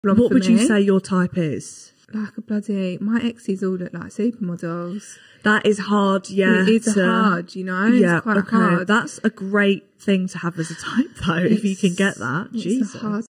What would you say your type is? Like a bloody... My exes all look like supermodels. That is hard, yeah. It is hard, you know? Yeah, it's quite hard. That's a great thing to have as a type, though, if you can get that. Jesus. It's a hard